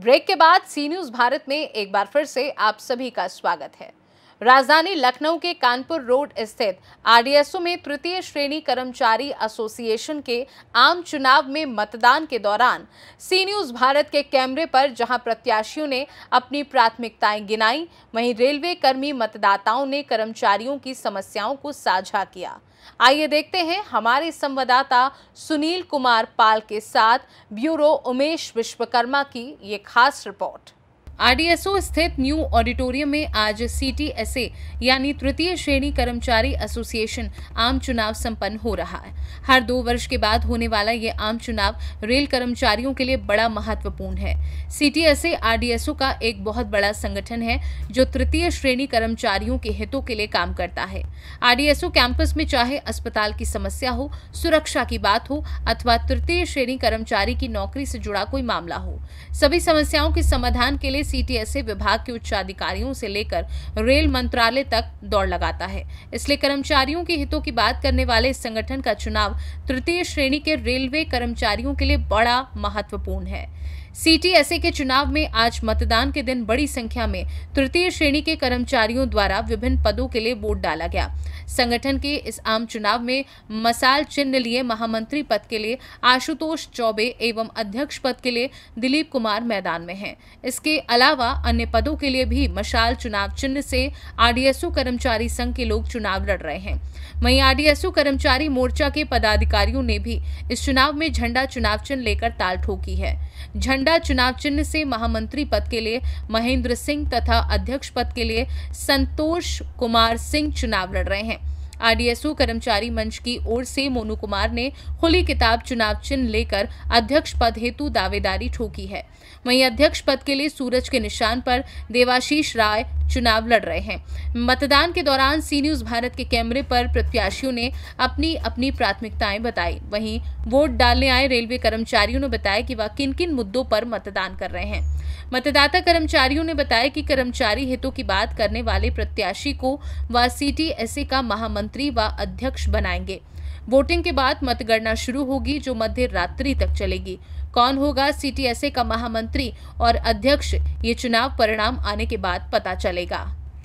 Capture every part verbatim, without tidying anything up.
Break के बाद सी news Bharat में एक बार फिर से आप सभी का स्वागत है। राजधानी लखनऊ के कानपुर रोड स्थित आरडीएसओ में तृतीय श्रेणी कर्मचारी एसोसिएशन के आम चुनाव में मतदान के दौरान सी न्यूज भारत के कैमरे पर जहां प्रत्याशियों ने अपनी प्राथमिकताएं गिनाई, वहीं रेलवे कर्मी मतदाताओं ने कर्मचारियों की समस्याओं को साझा किया। आइए देखते हैं हमारे संवाददाता सुनील कुमार पाल के साथ ब्यूरो उमेश विश्वकर्मा की ये खास रिपोर्ट। आरडीएसओ स्थित न्यू ऑडिटोरियम में आज सीटीएसए यानी तृतीय श्रेणी कर्मचारी एसोसिएशन आम चुनाव संपन्न हो रहा है। हर दो वर्ष के बाद होने वाला ये आम चुनाव रेल कर्मचारियों के लिए बड़ा महत्वपूर्ण है। सीटीएसए आरडीएसओ का एक बहुत बड़ा संगठन है जो तृतीय श्रेणी कर्मचारियों के हितों के लिए काम करता है। आरडीएसओ कैंपस में चाहे अस्पताल की समस्या हो, सुरक्षा की बात हो अथवा तृतीय श्रेणी कर्मचारी की नौकरी से जुड़ा कोई मामला हो, सभी समस्याओं के समाधान के लिए सीटीएसए विभाग के उच्च अधिकारियों से लेकर रेल मंत्रालय तक दौड़ लगाता है। इसलिए कर्मचारियों के हितों की बात करने वाले इस संगठन का चुनाव तृतीय श्रेणी के रेलवे कर्मचारियों के लिए बड़ा महत्वपूर्ण है। सीटीएसए के चुनाव में आज मतदान के दिन बड़ी संख्या में तृतीय श्रेणी के कर्मचारियों द्वारा विभिन्न पदों के लिए वोट डाला गया। संगठन के इस आम चुनाव में मसाल चिन्ह लिए महामंत्री पद के लिए आशुतोष चौबे एवं अध्यक्ष पद के लिए दिलीप कुमार मैदान में हैं। इसके अलावा अन्य पदों के लिए भी मशाल चुनाव चिन्ह से आरडीएसओ कर्मचारी संघ के लोग चुनाव लड़ रहे हैं। वहीं आरडीएसओ कर्मचारी मोर्चा के पदाधिकारियों ने भी इस चुनाव में झंडा चुनाव चिन्ह लेकर ताल ठोकी है। झंडा चुनाव चिन्ह से महामंत्री पद के लिए महेंद्र सिंह तथा अध्यक्ष पद के लिए संतोष कुमार सिंह चुनाव लड़ रहे हैं। आरडीएसओ कर्मचारी मंच की ओर से मोनू कुमार ने खुली किताब चुनाव चिन्ह लेकर अध्यक्ष पद हेतु दावेदारी ठोकी है। वहीं अध्यक्ष पद के लिए सूरज के निशान पर देवाशीष राय चुनाव लड़ रहे हैं। मतदान के दौरान सी न्यूज भारत के कैमरे पर प्रत्याशियों ने अपनी अपनी प्राथमिकताएं बताई। वहीं वोट डालने आए रेलवे कर्मचारियों ने बताया कि वह किन किन मुद्दों पर मतदान कर रहे हैं। मतदाता कर्मचारियों ने बताया कि कर्मचारी हितों की बात करने वाले प्रत्याशी को वह सीटीएसए का महामंत्री व अध्यक्ष बनाएंगे। वोटिंग के बाद मतगणना शुरू होगी जो मध्य रात्रि तक चलेगी। कौन होगा सीटीएसए का महामंत्री और अध्यक्ष, ये चुनाव परिणाम आने के बाद पता चलेगा।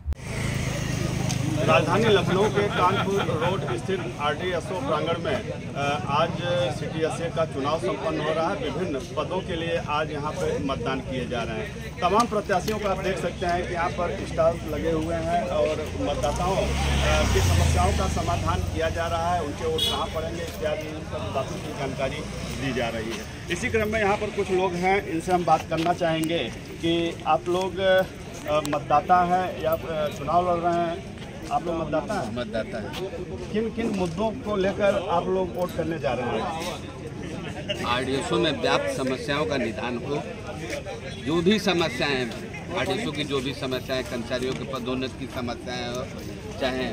राजधानी लखनऊ के कानपुर रोड स्थित आरडीएसओ प्रांगण में आज सीटीएसए का चुनाव संपन्न हो रहा है। विभिन्न पदों के लिए आज यहां पर मतदान किए जा रहे हैं। तमाम प्रत्याशियों को आप देख सकते हैं कि यहां पर स्टॉल्स लगे हुए हैं और मतदाताओं की समस्याओं का समाधान किया जा रहा है। उनके वोट कहाँ पड़ेंगे इत्यादि बातों की जानकारी दी जा रही है। इसी क्रम में यहाँ पर कुछ लोग हैं, इनसे हम बात करना चाहेंगे कि आप लोग मतदाता हैं या चुनाव लड़ रहे हैं? आप लोग मतदाता हैं? मतदाता है। किन किन मुद्दों को लेकर आप लोग वोट करने जा रहे हैं? आरडीएसओ में व्याप्त समस्याओं का निदान हो। जो भी समस्याएं हैं आरडीएसओ की, जो भी समस्याएं कर्मचारियों के पदोन्नति की समस्याएं हो, चाहे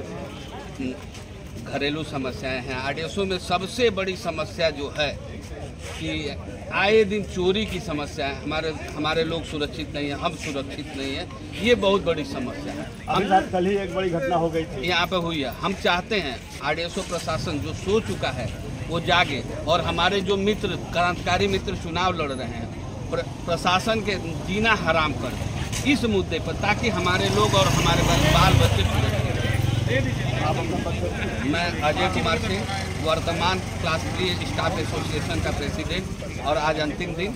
घरेलू समस्याएं हैं, आरडीएसओ में सबसे बड़ी समस्या जो है कि आए दिन चोरी की समस्या है। हमारे हमारे लोग सुरक्षित नहीं है, हम सुरक्षित नहीं है, ये बहुत बड़ी समस्या है। हम साथ कल ही एक बड़ी घटना हो गई थी यहाँ पे हुई है। हम चाहते हैं आरडीएसओ प्रशासन जो सो चुका है वो जागे और हमारे जो मित्र क्रांतिकारी मित्र चुनाव लड़ रहे हैं प्र, प्रशासन के जीना हराम कर इस मुद्दे पर, ताकि हमारे लोग और हमारे बाल बच्चे सुरक्षित। मैं अजय कुमार सिंह, वर्तमान क्लास थ्री स्टाफ एसोसिएशन का प्रेसिडेंट, और आज अंतिम दिन।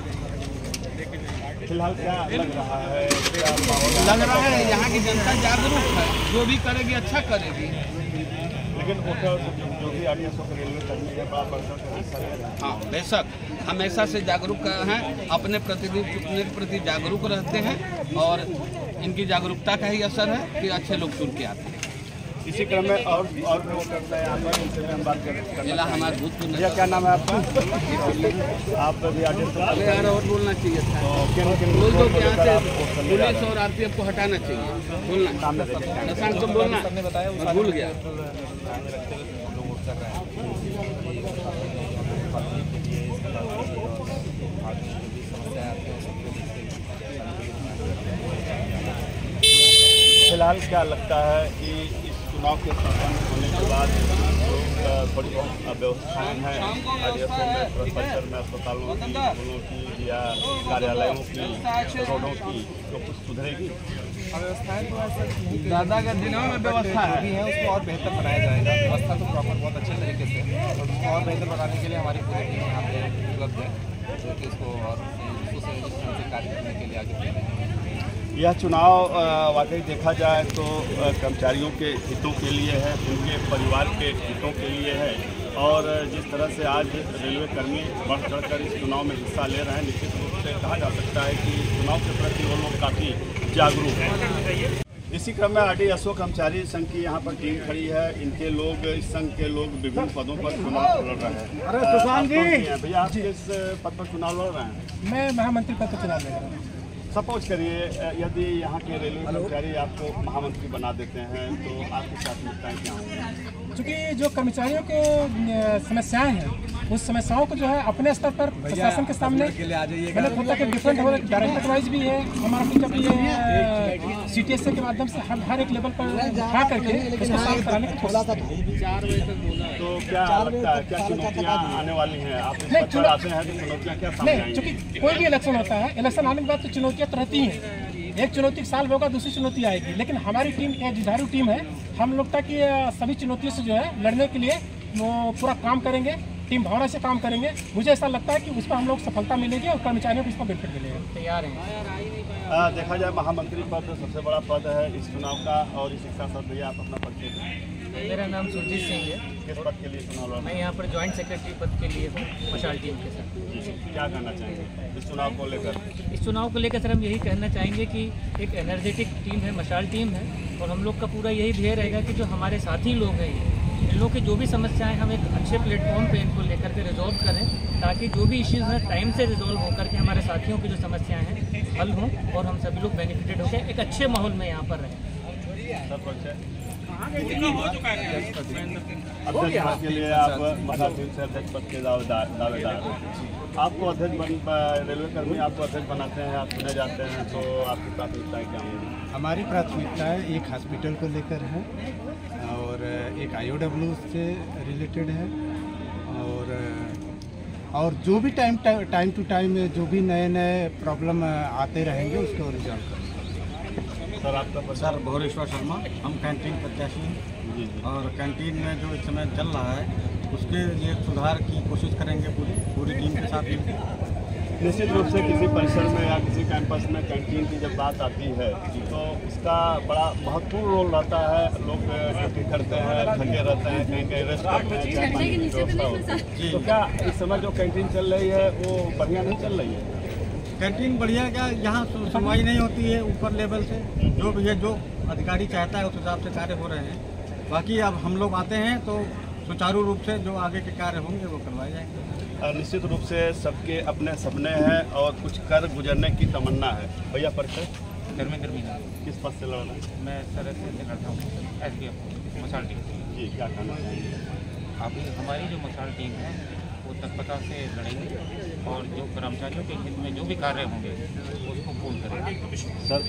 फिलहाल क्या लग रहा है? लग रहा है यहाँ की जनता जागरूक है, जो भी करेगी अच्छा करेगी। लेकिन जो भी आरडीएसओ के रेलवे कर्मी है, बार बार हाँ बेशक हमेशा से जागरूक हैं, अपने प्रतिनिधि के प्रति जागरूक रहते हैं और इनकी जागरूकता का ही असर है कि अच्छे लोग चुन के आते हैं। इसी क्रम में और और भी वोट करता है यहाँ पर, उनसे भी हम बात करें। जिला हमारे भूतपूर्व। भैया क्या नाम है आपका? आप भी आरडीएसओ? अरे यार और बोलना चाहिए था। तो किन किन बोल दो मुद्दों को यहाँ लेकर से आप वोट करने जा पुलिस रहे हैं? और आरपीएफ को हटाना चाहिए। बोलना सामने देखिए। नशान को बोलना, मैं भूल गया। फिलहाल क्या लगता है कि इस चुनाव के संपन्न होने के बाद लोग थोड़ी बहुत व्यवस्थाएँ हैं आरडीएसओ में, परिसर में, अस्पतालों की, स्कूलों की या कार्यालयों की, रोडों की, तो कुछ सुधरेगी? व्यवस्थाएं तो ऐसा ज़्यादा का दिनों में व्यवस्था है भी है, उसको और बेहतर बनाया जाएगा। व्यवस्था तो प्रॉपर बहुत अच्छे तरीके से है और उसको और बेहतर बनाने के लिए हमारी पूरी टीम यहाँ पे उपलब्ध है, जो कि इसको और से कार्य करने के लिए आगे बढ़ रहे हैं। यह चुनाव वाकई देखा जाए तो कर्मचारियों के हितों के लिए है, उनके परिवार के हितों के लिए है और जिस तरह से आज रेलवे कर्मी बढ़ चढ़ कर इस चुनाव में हिस्सा ले रहे हैं, निश्चित रूप से कहा जा सकता है कि चुनाव के प्रति वो लोग काफ़ी जागरूक हैं। इसी क्रम में आरडीएसओ कर्मचारी संघ की यहाँ पर टीम खड़ी है। इनके लोग, इस संघ के लोग विभिन्न पदों पर चुनाव लड़ रहे हैं। अरे सुशांत जी, भैया आप किस पद पर चुनाव लड़ रहे हैं? मैं महामंत्री पद पर चुनाव लड़ रहा हूँ। सपोज करिए यदि यहाँ के रेलवे कर्मचारी आपको महामंत्री बना देते हैं तो आपकी प्राथमिकताएं क्या होंगी? चूँकि जो कर्मचारियों के समस्याएं हैं, उस समस्याओं को जो है अपने स्तर पर प्रशासन के सामने मैंने खुद तक डिफरेंट हो डायरेक्टर वाइज भी है हमारा, जब ये सी टी एस के माध्यम से हम हर एक लेवल पर उठा करके इसको सॉल्व कराने की कोशिश। तो क्या लगता है, क्या चुनौतियाँ आने वाली हैं? आप इस पद पर आते हैं तो चुनौतियाँ क्या सामने नहीं, चूँकि कोई भी इलेक्शन होता है, इलेक्शन आने के बाद तो चुनौतियाँ तो रहती हैं। एक चुनौती साल होगा, दूसरी चुनौती आएगी, लेकिन हमारी टीम एक जुझारू टीम है। हम लोग तक सभी चुनौतियों से जो है लड़ने के लिए वो पूरा काम करेंगे, टीम भावना से काम करेंगे। मुझे ऐसा लगता है कि उस पर हम लोग सफलता मिलेगी और कर्मचारियों को इसका बेनिफिट मिलेगा। तैयार हैं। आ, देखा जाए महामंत्री पद सबसे बड़ा पद है इस चुनाव का और इस शिक्षा साथ भैया आप अपना परिचय दें। मेरा नाम सुरजीत सिंह है। किस पद के लिए चुनाव लड़? मैं यहाँ पर जॉइंट सेक्रेटरी पद के लिए हूँ मशाल टीम के साथ। क्या कहना चाहेंगे इस चुनाव को लेकर? इस चुनाव को लेकर सर हम यही कहना चाहेंगे कि एक एनर्जेटिक टीम है, मशाल टीम है और हम लोग का पूरा यही ध्येय रहेगा कि जो हमारे साथी लोग हैं, इन लोगों की जो भी समस्याएं हम एक अच्छे प्लेटफॉर्म पे इनको लेकर के रिजॉल्व करें, ताकि जो भी इश्यूज हैं टाइम से रिजॉल्व होकर के हमारे साथियों की जो समस्याएं हैं हल हों और हम सभी लोग बेनिफिटेड होकर एक अच्छे माहौल में यहाँ पर रहें। अध्यक्ष पद के लिए आप मशाल टीम से अध्यक्ष पद के दावेदार दावेदार आपको अध्यक्ष बन रेलवे कर्मी आपको अध्यक्ष बनाते हैं, आप चुने जाते हैं, तो आपकी प्राथमिकताएं क्या होंगी? हमारी प्राथमिकताएं एक हॉस्पिटल को लेकर है और एक आई ओ डब्ल्यू से रिलेटेड है और और जो भी टाइम टाइम टू टाइम जो भी नए नए प्रॉब्लम आते रहेंगे उसको रिजॉल्व करेंगे। सर आपका सर भोरेश्वर शर्मा, हम कैंटीन प्रत्याशी हैं जी जी और कैंटीन में जो इस समय चल रहा है उसके लिए सुधार की कोशिश करेंगे पूरी पूरी टीम के साथ मिलकर। निश्चित रूप से किसी परिसर में या किसी कैंपस में कैंटीन की जब बात आती है तो इसका बड़ा महत्वपूर्ण रोल रहता है। लोग ड्यूटी करते हैं, थके रहते हैं, कहीं कहीं रेस्ट करते हैं, चाय पानी की व्यवस्था होती है। तो क्या इस समय जो कैंटीन चल रही है वो बढ़िया नहीं चल रही है? कैंटीन बढ़िया क्या, यहाँ सुनवाई नहीं होती है ऊपर लेवल से, जो भी है जो अधिकारी चाहता है उस हिसाब से कार्य हो रहे हैं। बाकी अब हम लोग आते हैं तो सुचारू रूप से जो आगे के कार्य होंगे वो करवाए जाएंगे। निश्चित रूप से सबके अपने सपने हैं और कुछ कर गुजरने की तमन्ना है। भैया परिचय? धर्मेंद्र मीना। किस पद से लड़ रहे हैं? मैं सर से लड़ता हूँ एस डी एफ मसाल टीम। जी क्या कहना चाहेंगे? अभी हमारी जो मसाल टीम है वो तत्परता से लड़ेंगे और जो कर्मचारियों के हित में जो भी कार्य होंगे उसको पूर्ण करेंगे। Sir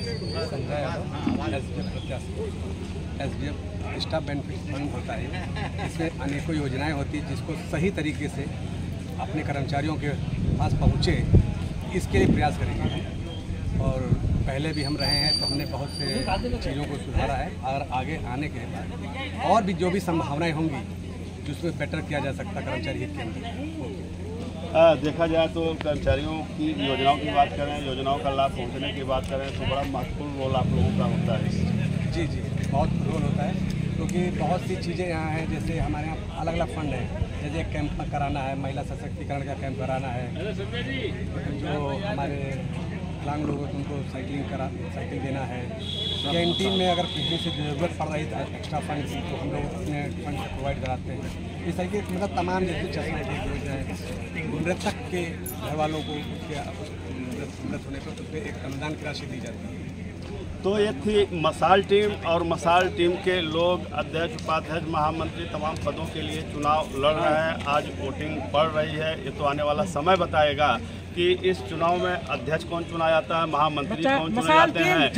S D F staff benefit fund होता है, इसमें अनेकों योजनाएं होती हैं जिसको सही तरीके से अपने कर्मचारियों के पास पहुँचे, इसके लिए प्रयास करेंगे। और पहले भी हम रहे हैं तो हमने बहुत से चीज़ों को सुधारा है और आगे आने के बाद और भी जो भी संभावनाएं होंगी जिसमें बेटर किया जा सकता कर्मचारी हित के अंदर। देखा जाए तो कर्मचारियों की योजनाओं की बात करें, योजनाओं का लाभ पहुंचने की बात करें तो बड़ा महत्वपूर्ण रोल आप लोगों का होता है। जी जी बहुत रोल होता है क्योंकि बहुत सी चीज़ें यहाँ हैं, जैसे हमारे यहाँ अलग अलग फंड है, जैसे कैंप कराना है, महिला सशक्तिकरण का कैंप कराना है, जो हमारे विकलांग लोगों को उनको साइकिलिंग करा साइकिल देना है, कैंटीन में अगर किसी से ज़रूरत पड़ रही है एक्स्ट्रा फंड तो हम लोग अपने फंड से प्रोवाइड कराते हैं। इस तरीके मतलब तमाम जैसे चश्मे की मृतक के घर वालों को उसके मृत होने पर उस पर एक अनुदान की राशि दी जाती है। तो ये थी मसाल टीम, और मसाल टीम के लोग अध्यक्ष, उपाध्यक्ष, महामंत्री तमाम पदों के लिए चुनाव लड़ रहे हैं। आज वोटिंग पड़ रही है। ये तो आने वाला समय बताएगा कि इस चुनाव में अध्यक्ष कौन चुना जाता है, महामंत्री कौन चुने जाते हैं,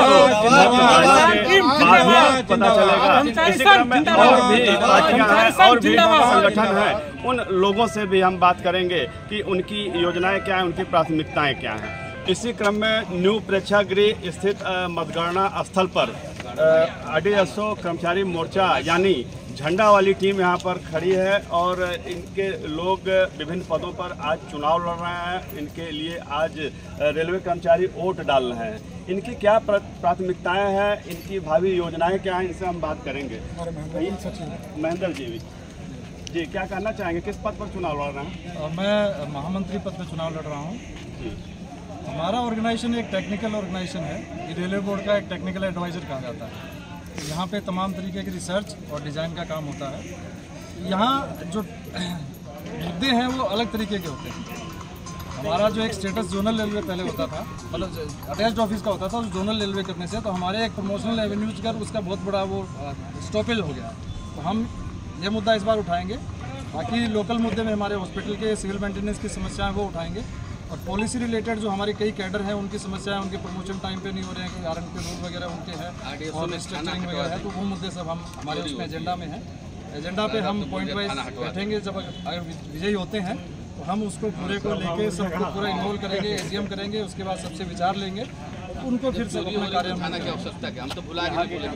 पता चलेगा। इसी क्रम में और भी पार्टियां हैं और भी संगठन हैं, उन लोगों से भी हम बात करेंगे कि उनकी योजनाएं क्या हैं, उनकी प्राथमिकताएं क्या हैं। इसी क्रम में न्यू प्रेक्षागृह स्थित मतगणना स्थल पर आरडीएसओ कर्मचारी मोर्चा यानी झंडा वाली टीम यहाँ पर खड़ी है, और इनके लोग विभिन्न पदों पर आज चुनाव लड़ रहे हैं। इनके लिए आज रेलवे कर्मचारी वोट डाल रहे हैं। इनकी क्या प्राथमिकताएं हैं, इनकी भावी योजनाएं क्या हैं, इनसे हम बात करेंगे। महेंद्र जी भी जी क्या कहना चाहेंगे, किस पद पर चुनाव लड़ रहे हैं? मैं महामंत्री पद पर चुनाव लड़ रहा हूँ। हमारा ऑर्गेनाइजेशन एक टेक्निकल ऑर्गेनाइजेशन है। ये रेलवे बोर्ड का एक टेक्निकल एडवाइज़र कहा जाता है। यहाँ पे तमाम तरीके की रिसर्च और डिज़ाइन का काम होता है। यहाँ जो मुद्दे हैं वो अलग तरीके के होते हैं। हमारा जो एक स्टेटस जोनल रेलवे पहले होता था, मतलब अटैच्ड ऑफिस का होता था, उस जोनल रेलवे करने से तो हमारे एक प्रमोशनल एवेन्यूज कर उसका बहुत बड़ा वो स्टॉपेज हो गया। तो हम ये मुद्दा इस बार उठाएंगे। बाकी लोकल मुद्दे में हमारे हॉस्पिटल के सिविल मेंटेनेंस की समस्याएं वो उठाएंगे, और पॉलिसी रिलेटेड जो हमारे कई कैडर हैं उनकी समस्याएं, उनके प्रमोशन टाइम पे नहीं हो रहे हैं, आर एन के रूल वगैरह उनके हैं और स्ट्रक्चरिंग वगैरह है, तो वो मुद्दे सब हम हमारे उसमें एजेंडा में हैं। एजेंडा पे हम पॉइंट वाइज बैठेंगे। जब अगर विजयी होते हैं तो हम उसको पूरे को लेके सबको पूरा इन्वॉल्व करेंगे, एजीएम करेंगे, उसके बाद सबसे विचार लेंगे, उनको फिर से अपना कार्य उठाने की आवश्यकता है। हम तो बुला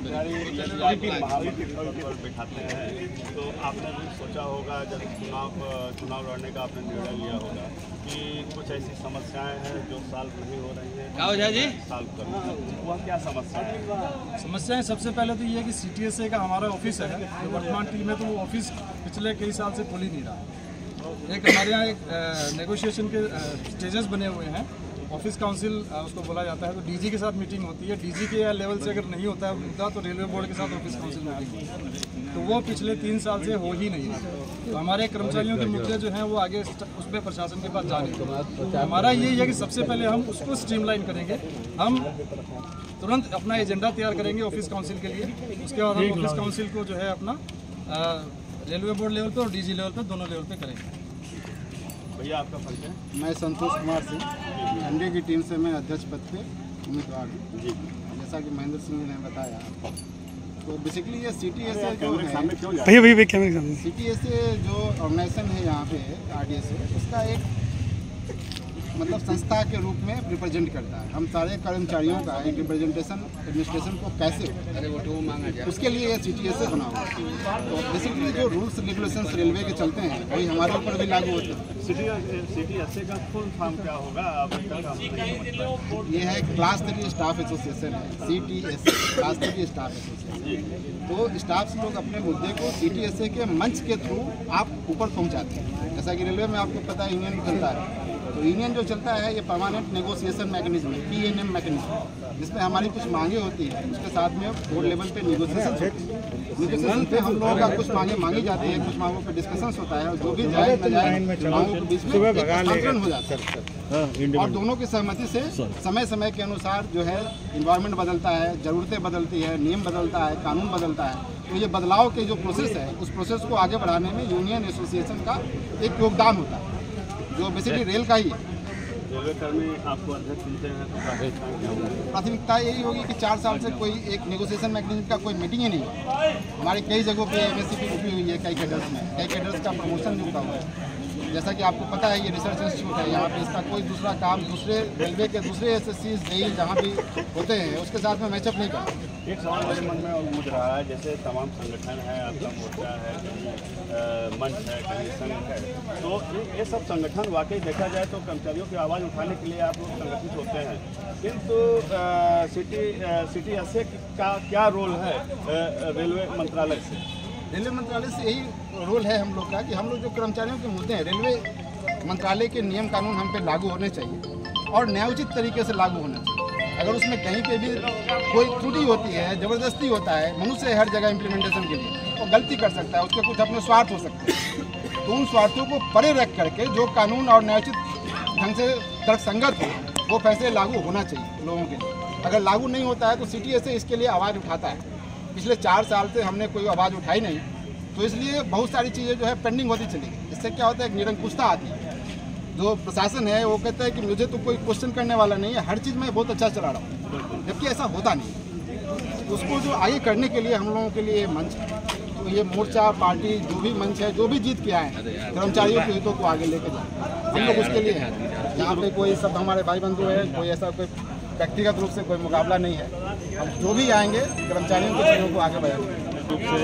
बिठाते हैं। तो आपने भी सोचा होगा जब चुनाव चुनाव लड़ने का आपने निर्णय लिया होगा कि कुछ ऐसी समस्याएं हैं जो सॉल्व नहीं हो रही है जी सॉल्व करना, वह क्या समस्या है? समस्याएं सबसे पहले तो ये है कि सीटीएसए का हमारा ऑफिस है जो वर्तमान टीम में, तो वो ऑफिस पिछले कई साल से खुल ही नहीं रहा। एक हमारे यहाँ एक नेगोशिएशन के स्टेजेस बने हुए हैं। ऑफिस काउंसिल उसको बोला जाता है, तो डीजी के साथ मीटिंग होती है। डीजी के लेवल से अगर नहीं होता है मुद्दा तो रेलवे बोर्ड के साथ ऑफिस काउंसिल मीटिंग, तो वो पिछले तीन साल से हो ही नहीं है। तो हमारे कर्मचारियों के मुद्दे जो हैं वो आगे उस पर प्रशासन के पास जाने। तो हमारा ये है कि सबसे पहले हम उसको स्ट्रीमलाइन करेंगे। हम तुरंत अपना एजेंडा तैयार करेंगे ऑफिस काउंसिल के लिए। उसके बाद हम ऑफिस काउंसिल को जो है अपना रेलवे बोर्ड लेवल पर और डीजी लेवल पर दोनों लेवल पर करेंगे। भैया आपका परिचय? मैं संतोष कुमार सिंह, झंडे की टीम से मैं अध्यक्ष पद पे उम्मीदवार हूँ। जी, जैसा कि महेंद्र सिंह ने बताया, तो बेसिकली ये सीटीएसए जो है, सीटीएसए जो ऑर्गेनाइजेशन है यहाँ पे आरडीएसए, उसका एक मतलब संस्था के रूप में रिप्रेजेंट करता है। हम सारे कर्मचारियों का एक रिप्रेजेंटेशन एडमिनिस्ट्रेशन को कैसे हो, उसके लिए ये सीटीएसए बना हुआ है। तो बेसिकली जो रूल्स रेगुलेशंस रेलवे के चलते हैं वही हमारे ऊपर भी लागू होते हैं। सीटीएसए का फुल फॉर्म क्या होगा? ये है क्लास थ्री स्टाफ एसोसिएशन है, CTSA class three staff association. तो स्टाफ लोग अपने मुद्दे को सीटीएसए के मंच के थ्रू आप ऊपर पहुँचाते हैं। जैसा कि रेलवे में आपको पता है यूनियन चलता है, तो यूनियन जो चलता है ये परमानेंट नेगोशिएशन मैकेनिज्म है, पीएनएम मैकेनिज्म, जिसमें हमारी कुछ मांगे होती है, उसके साथ में बोर्ड लेवल पे नेगोशिएशन नेगोशिएशन पे हम लोगों का कुछ मांगे मांगी जाती है, कुछ मांगों पे डिस्कशंस होता है, और जो भी जायज नाजायज मांगों के बीच में हस्तांतरण हो जाता है, और दोनों की सहमति से समय समय के अनुसार जो है इन्वायरमेंट बदलता है, ज़रूरतें बदलती है, नियम बदलता है, कानून बदलता है। तो ये बदलाव के जो प्रोसेस है, उस प्रोसेस को आगे बढ़ाने में यूनियन एसोसिएशन का एक योगदान होता है, जो बेसिकली रेल का ही है। रेलवे कर्मी आपको अध्यक्ष चुनते हैं तो प्राथमिकता यही होगी कि चार साल से कोई एक नेगोशिएशन मैकेनिज्म का कोई मीटिंग ही नहीं है। हमारी कई जगहों पे एमएससी की रुकी हुई है, कई कैडर्स में कई कैडर्स का प्रमोशन नहीं हुआ है। जैसा कि आपको पता है ये रिसर्च इंस्टीट्यूट है, यहाँ पे इसका कोई दूसरा काम दूसरे रेलवे के दूसरे एस एस सी जेई जहाँ भी होते हैं उसके साथ में मैचअप नहीं करता। एक सवाल मेरे मन में और मुझ रहा है, जैसे तमाम संगठन है, आपका मोर्चा है, कहीं मंच है, कहीं संघ है, तो ये सब संगठन वाकई देखा जाए तो कर्मचारियों की आवाज़ उठाने के लिए आप लोग संगठित होते हैं, किंतु सिटी सिटी एसए का क्या रोल है रेलवे मंत्रालय से? रेलवे मंत्रालय से यही रोल है हम लोग का कि हम लोग जो कर्मचारियों के मुद्दे हैं, रेलवे मंत्रालय के नियम कानून हम पे लागू होने चाहिए और न्यायोचित तरीके से लागू होना चाहिए। अगर उसमें कहीं पे भी कोई त्रुटि होती है, ज़बरदस्ती होता है, मनुष्य है हर जगह इम्प्लीमेंटेशन के लिए, वो गलती कर सकता है, उसके कुछ अपने स्वार्थ हो सकते हैं। तो उन स्वार्थों को परे रख करके जो कानून और न्यायोचित ढंग से तर्कसंगत हो, वो फैसले लागू होना चाहिए लोगों के लिए। अगर लागू नहीं होता है तो सीटीएसए इसके लिए आवाज़ उठाता है। पिछले चार साल से हमने कोई आवाज़ उठाई नहीं, तो इसलिए बहुत सारी चीज़ें जो है पेंडिंग होती चली गई। इससे क्या होता है, एक निरंकुशता आती है। जो प्रशासन है वो कहता है कि मुझे तो कोई क्वेश्चन करने वाला नहीं है, हर चीज़ मैं बहुत अच्छा चला रहा हूँ, जबकि ऐसा होता नहीं। उसको जो आगे करने के लिए हम लोगों के लिए मंच, तो ये मोर्चा पार्टी जो भी मंच है, जो भी जीत के आए हैं, कर्मचारियों के हितों को आगे लेके जाए, हम लोग उसके लिए हैं। यहाँ पे कोई सब हमारे भाई बंधु है, कोई ऐसा कोई व्यक्तिगत रूप से कोई मुकाबला नहीं है। हम जो भी आएंगे कर्मचारियों के चीज़ों को आगे बढ़ाएंगे। रूप से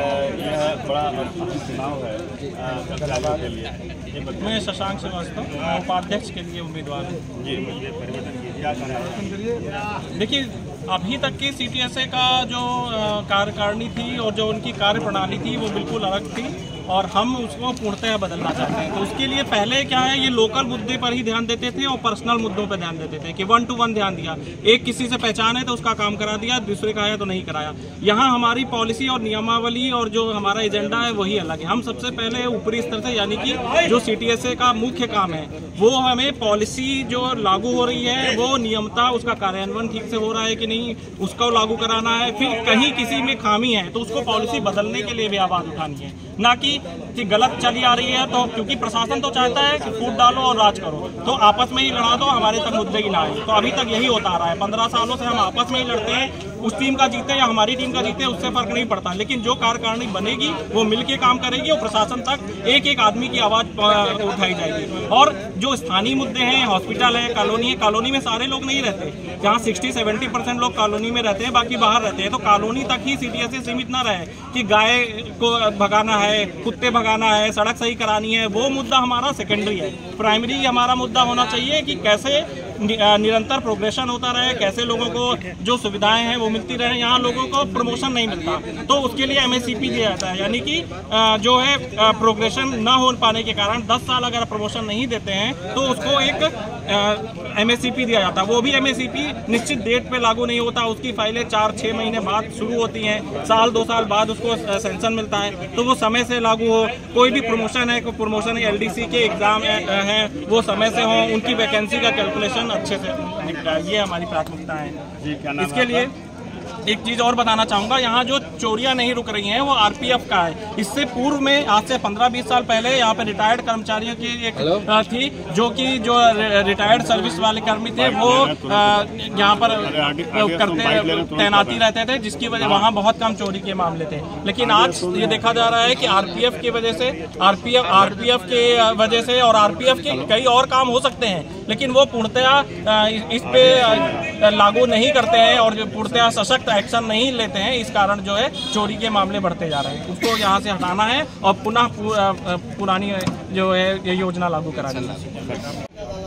यह बड़ा अहम चुनाव है कर्मचारियों के लिए। मैं शशांक श्रीवास्तव उपाध्यक्ष के लिए उम्मीदवार हूँ। जी, मुझे परिवर्तन की क्या कहना है? देखिए, अभी तक की सीटीएसए का जो कार्यकारिणी थी और जो उनकी कार्य प्रणाली थी वो बिल्कुल अलग थी, और हम उसको पूर्णतः बदलना चाहते हैं। तो उसके लिए पहले क्या है, ये लोकल मुद्दे पर ही ध्यान देते थे और पर्सनल मुद्दों पर ध्यान देते थे कि वन टू वन ध्यान दिया। एक किसी से पहचान है तो उसका काम करा दिया, दूसरे का है तो नहीं कराया। यहाँ हमारी पॉलिसी और नियमावली और जो हमारा एजेंडा है वही अलग है। हम सबसे पहले ऊपरी स्तर से, यानी कि जो सीटीएसए का मुख्य काम है, वो हमें पॉलिसी जो लागू हो रही है वो नियमता, उसका कार्यान्वयन ठीक से हो रहा है कि नहीं, उसको लागू कराना है। फिर कहीं किसी में खामी है तो उसको पॉलिसी बदलने के लिए भी आवाज़ उठानी है, ना कि कि गलत चली आ रही है तो, क्योंकि प्रशासन तो चाहता है कि फूट डालो और राज करो, तो आपस में ही लड़ा दो, हमारे तक मुद्दे ही ना आए। तो अभी तक यही होता आ रहा है, पंद्रह सालों से हम आपस में ही लड़ते हैं, उस टीम का जीते या हमारी टीम का जीते उससे फर्क नहीं पड़ता। लेकिन जो कार्यकारिणी बनेगी वो मिलके काम करेगी और प्रशासन तक एक एक आदमी की आवाज़ उठाई जाएगी। और जो स्थानीय मुद्दे हैं, हॉस्पिटल है, कॉलोनी है, कॉलोनी में सारे लोग नहीं रहते, जहाँ सिक्सटी सेवेंटी परसेंट लोग कॉलोनी में रहते हैं, बाकी बाहर रहते हैं। तो कॉलोनी तक ही सीटीएसए सीमित ना रहे कि गाय को भगाना है, कुत्ते भगाना है, सड़क सही करानी है, वो मुद्दा हमारा सेकेंडरी है। प्राइमरी हमारा मुद्दा होना चाहिए कि कैसे निरंतर प्रोग्रेशन होता रहे, कैसे लोगों को जो सुविधाएं हैं वो मिलती रहे। यहाँ लोगों को प्रमोशन नहीं मिलता तो उसके लिए एमएससीपी दिया जाता है, यानी कि जो है प्रोग्रेशन न हो पाने के कारण दस साल अगर प्रमोशन नहीं देते हैं तो उसको एक एमएससीपी दिया जाता है। वो भी एमएससीपी निश्चित डेट पे लागू नहीं होता, उसकी फाइलें चार छः महीने बाद शुरू होती हैं, साल दो साल बाद उसको सेंशन मिलता है, तो वो समय से लागू हो। कोई भी प्रमोशन है, कोई प्रमोशन एलडीसी के एग्जाम हैं वो समय से हो, उनकी वैकेंसी का कैलकुलेशन अच्छे से निपटाए, ये हमारी प्राथमिकता है। इसके लिए एक चीज़ और बताना चाहूँगा, यहाँ जो चोरियाँ नहीं रुक रही हैं वो आरपीएफ का है। इससे पूर्व में आज से पंद्रह बीस साल पहले यहाँ पे रिटायर्ड कर्मचारियों की एक थी, जो कि जो रिटायर्ड सर्विस वाले कर्मी थे वो यहाँ पर करते तैनाती रहते थे, जिसकी वजह वहाँ बहुत कम चोरी के मामले थे। लेकिन आज ये देखा जा रहा है कि आरपीएफ की वजह से, आरपीएफ आरपीएफ के वजह से और आरपीएफ के कई और काम हो सकते हैं, लेकिन वो पूर्णतया इस पे लागू नहीं करते हैं और पूर्णतया सशक्त एक्शन नहीं लेते हैं। इस कारण जो है चोरी के मामले बढ़ते जा रहे हैं, उसको यहाँ से हटाना है और पुनः पुरानी जो है ये योजना लागू करानी है।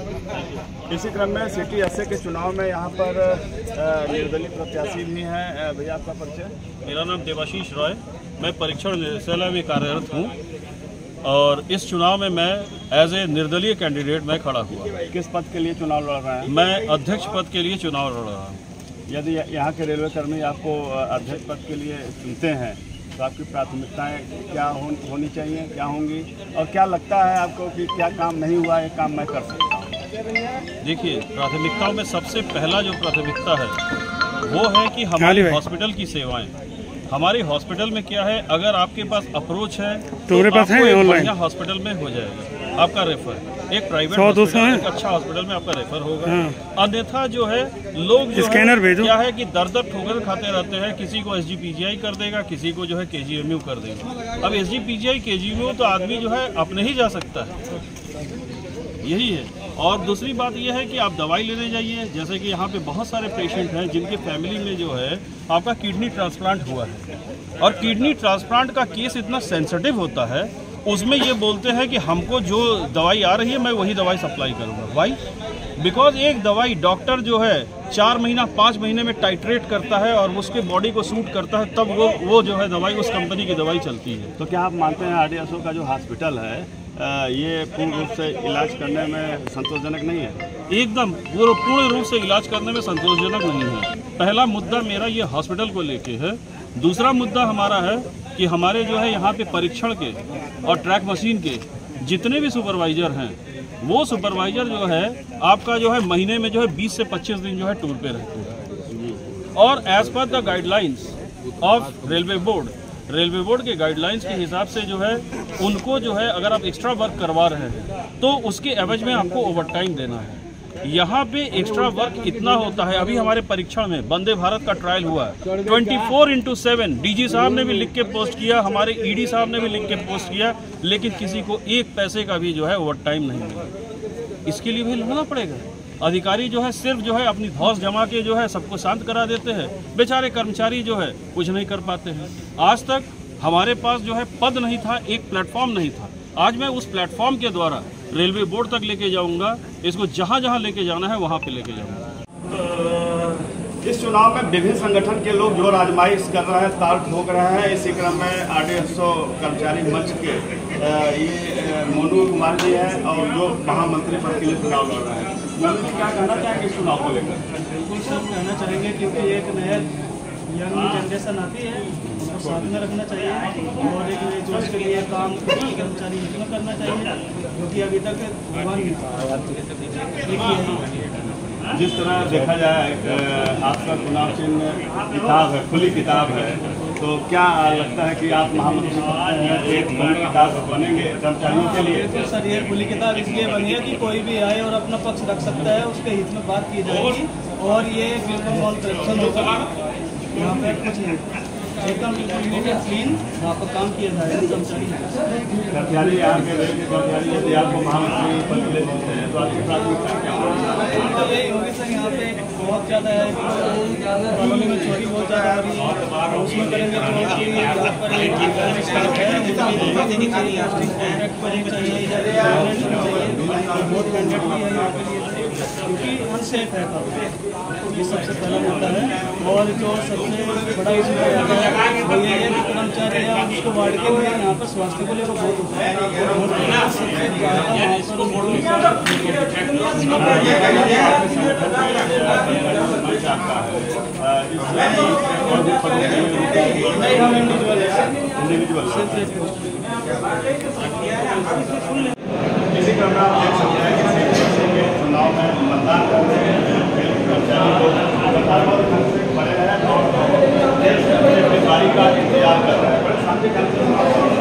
इसी क्रम में सीटीएसए के चुनाव में यहाँ पर निर्दलीय प्रत्याशी भी हैं। भैया आपका परिचय? मेरा नाम देवाशीष रॉय, मैं परीक्षण निदेशालय में कार्यरत हूँ और इस चुनाव में मैं एज ए निर्दलीय कैंडिडेट मैं खड़ा हुआ। किस पद के लिए चुनाव लड़ रहे हैं? मैं अध्यक्ष पद के लिए चुनाव लड़ रहा हूँ। यदि यहाँ के रेलवे कर्मी आपको अध्यक्ष पद के लिए चुनते हैं तो आपकी प्राथमिकताएं क्या हो, होनी चाहिए, क्या होंगी, और क्या लगता है आपको कि क्या काम नहीं हुआ, ये काम मैं कर सकता हूँ? देखिए, प्राथमिकताओं में सबसे पहला जो प्राथमिकता है वो है कि हमारी हॉस्पिटल की सेवाएं। हमारी हॉस्पिटल में क्या है, अगर आपके पास अप्रोच है तो आपको एक बढ़िया हॉस्पिटल में हो जाएगा आपका रेफर, एक प्राइवेट हॉस्पिटल, एक अच्छा हॉस्पिटल में आपका रेफर होगा। अन्यथा जो है लोग जो है क्या है कि दर दर ठोकर खाते रहते हैं, किसी को एसजीपीजीआई कर देगा, किसी को जो है केजीएमयू कर देगा। अब एसजीपीजीआई केजीएमयू तो आदमी जो है अपने ही जा सकता है, यही है। और दूसरी बात यह है कि आप दवाई लेने जाइए, जैसे कि यहाँ पे बहुत सारे पेशेंट हैं जिनके फैमिली में जो है आपका किडनी ट्रांसप्लांट हुआ है, और किडनी ट्रांसप्लांट का केस इतना सेंसिटिव होता है, उसमें ये बोलते हैं कि हमको जो दवाई आ रही है मैं वही दवाई सप्लाई करूँगा। वाई? बिकॉज एक दवाई डॉक्टर जो है चार महीना पाँच महीने में टाइट्रेट करता है और उसके बॉडी को सूट करता है, तब वो वो जो है दवाई उस कंपनी की दवाई चलती है। तो क्या आप मानते हैं आरडीएसओ का जो हॉस्पिटल है ये पूर्ण रूप से इलाज करने में संतोषजनक नहीं है? एकदम पूर्ण पूर्ण रूप से इलाज करने में संतोषजनक नहीं है। पहला मुद्दा मेरा ये हॉस्पिटल को लेके है। दूसरा मुद्दा हमारा है कि हमारे जो है यहाँ पे परीक्षण के और ट्रैक मशीन के जितने भी सुपरवाइजर हैं, वो सुपरवाइजर जो है आपका जो है महीने में जो है बीस से पच्चीस दिन जो है टूर पे रहते हैं। और as per the guidelines of railway board, railway board के गाइडलाइंस के हिसाब से जो है उनको जो है अगर आप एक्स्ट्रा वर्क करवा रहे हैं तो उसके एवज में आपको ओवर टाइम देना है। यहाँ पे एक्स्ट्रा वर्क इतना होता है। अभी हमारे परीक्षण में वंदे भारत का ट्रायल हुआ है, twenty four into seven DG साहब ने भी लिख के पोस्ट किया, हमारे ईडी साहब ने भी लिख के पोस्ट किया, लेकिन किसी को एक पैसे का भी जो है ओवर टाइम नहीं मिला। इसके लिए भी लड़ना पड़ेगा। अधिकारी जो है सिर्फ जो है अपनी धौस जमा के जो है सबको शांत करा देते हैं, बेचारे कर्मचारी जो है कुछ नहीं कर पाते हैं। आज तक हमारे पास जो है पद नहीं था, एक प्लेटफॉर्म नहीं था। आज मैं उस प्लेटफॉर्म के द्वारा रेलवे बोर्ड तक लेके जाऊंगा, इसको जहां जहां लेके जाना है वहां पे लेके जाऊंगा। इस चुनाव में विभिन्न संगठन के लोग जो आजमाइश कर रहे हैं, ताल ठोक रहे हैं। इसी क्रम में आरडीएसओ कर्मचारी मंच के ये मोनू कुमार जी हैं और जो महामंत्री पद के लिए चुनाव लड़ रहे हैं। मोनू जी, क्या कहना चाहेंगे इस चुनाव को लेकर? बिल्कुल सब कहना चाहेंगे, क्योंकि एक नया यंग जनरेशन आती है, उसको साथ में रखना चाहिए और एक नए जोश के लिए काम कर्मचारी इसमें करना चाहिए, क्योंकि अभी तक भगवान जिस तरह देखा जाए आपका चुनाव चिन्ह किताब है, खुली किताब है, तो क्या लगता है कि आप महामंत्री एक खुली किताब बनेंगे कर्मचारियों के लिए? तो सर ये खुली किताब इसलिए बनी है कि कोई भी आए और अपना पक्ष रख सकता है, उसके हित में बात की जाएगी और ये बिल्कुल नॉन करप्शन होगा। यहाँ पे कुछ नहीं, एकदम क्लीन वहाँ पर काम किया जाएगा। कर्मचारी कर्मचारी यहाँ के कर्मचारी यदि आपको महामंत्री पद के लिए देते हैं तो आपकी प्राथमिकता क्या होगी? यही होगी सर, यहाँ पे बहुत ज़्यादा है, कॉलोनी में चोरी बहुत ज़्यादा हो रही है, उसमें करेंगे तो यहाँ पर स्टाफ है देनी चाहिए, कॉन्ट्रैक्ट करनी चाहिए, बहुत कैंडिडेट भी है यहाँ पे, क्योंकि अनसेफ है काफ़ी, ये सबसे पहला मुद्दा है। और जो सबसे बड़ा इशू है वो ये है कि कर्मचारी है उसको वार्ड के लिए यहाँ पर स्वास्थ्य को लेकर बहुत होता है, सबसे ज़्यादा इसी क्रम में आप देख सकते हैं कि चुनाव में मतदान करते हैं कर्मचारी लोग लगातार बहुत ढंग से खड़े हैं और अपनी बारी का इंतजार कर रहे हैं। बड़े शांति ढंग से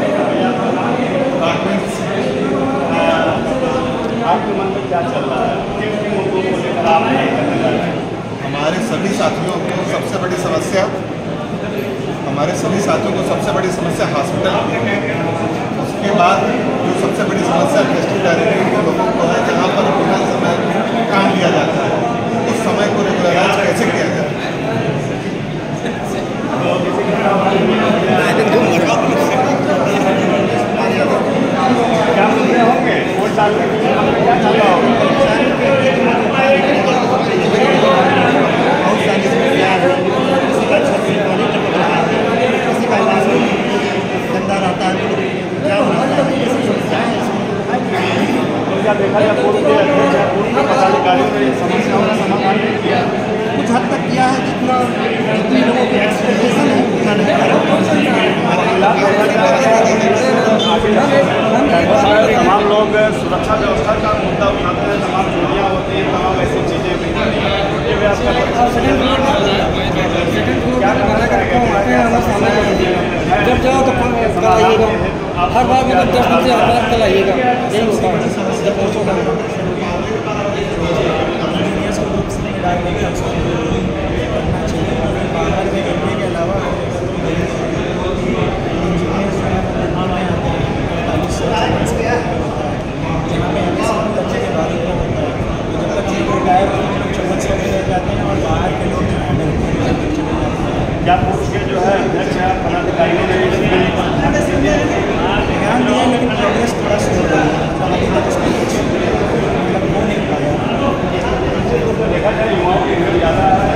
आपके मन में क्या चल रहा है, किन किन मुद्दों को लेकर आप नहीं करने जा रहे हैं? हमारे सभी साथियों को सबसे बड़ी समस्या हमारे सभी साथियों को सबसे बड़ी समस्या हॉस्पिटल, उसके बाद जो सबसे बड़ी समस्या डिस्ट्रिक्ट डायरेक्टर के लोगों को है, जहाँ पर बिना समय काम लिया जाता है, उस समय को रेगुलराइज कैसे किया जाए। क्या मुद्दे होंगे वोट डालने के लिए हमें क्या चल रहा होगा? देखा जाए पूर्व के अध्यक्ष पूर्व के पदाधिकारियों ने समस्याओं का समाधान नहीं किया, कुछ हद तक किया है, जितना जितनी लोगों की एक्सपेक्टेशन है उतना नहीं करा। तमाम लोग सुरक्षा व्यवस्था का मुद्दा उठाते हैं, तमाम चोरियाँ होती हैं, तमाम ऐसी चीज़ें भी जब जाओ तो कल आइएगा, हर बार मतलब दस दिन से हर बार कल आइएगा, यही होता है जब पहुँचोगा। क्या पूछ के जो है अध्यक्ष पदाधिकारियों ने ध्यान दिया, लेकिन प्रोग्रेस थोड़ा स्लो रहा है, अभी तक इसमें कुछ मतलब हो नहीं पाया। देखा जाए युवाओं की भीड़ ज़्यादा है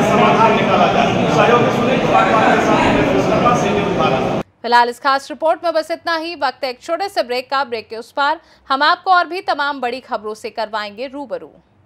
समाधान निकाला जाए। सहयोगी सुनील कुमार के साथ से न्यूज़ भारत। फिलहाल इस खास रिपोर्ट में बस इतना ही। वक्त है एक छोटे से ब्रेक का। ब्रेक के उस पार हम आपको और भी तमाम बड़ी खबरों से करवाएंगे रूबरू।